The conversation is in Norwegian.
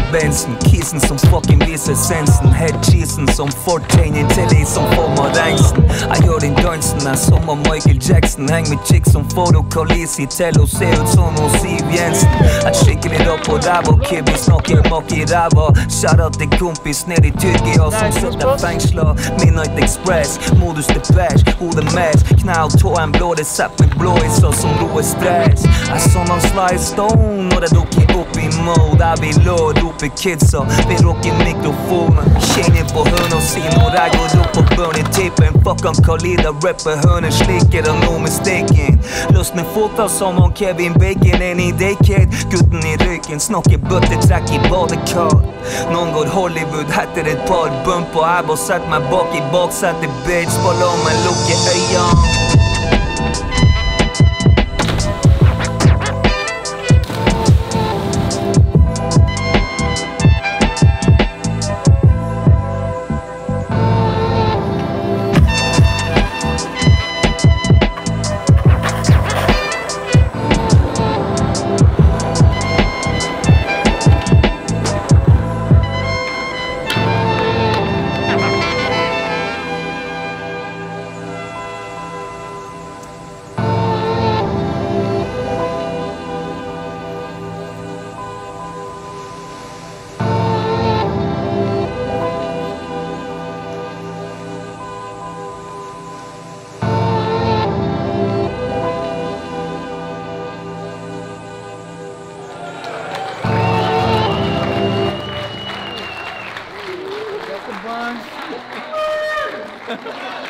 Benson. Kisen som fucking viser essensen. Head cheesen som fortegner til ei som former regnsen. Jeg gjør den dansen jeg som av Michael Jackson. Heng med chicks som får og Khaleesi til å se ut som noen Siv Jensen. Jeg skikker litt opp på ræva, kid, vi snakker makk i ræva. Shout-out til kompis ned i Tyrkia som sitter fengsla. Midnight Express, modus til bæsj, hodet mest. Knæ og tå en blå resept med blåiser som roer stress. Jeg sånn han Sly Stone når jeg dukker opp i mode. Jeg vil lå rope kidsa, vi rocker mikrofonen. Kjenner på høna si når jeg går opp og burner tippen. Fuck han Khalida, rapper høner, slikker han noe mistaken. Løsner fota som han Kevin Bacon, en i daycade. Gutten i røyken, snakker bøttetrekk i badekar. Noen går Hollywood, heter et par bumper. Jeg bare setter meg bak i baksetet, bitch. Bare la meg lukke øynene. Got the bun.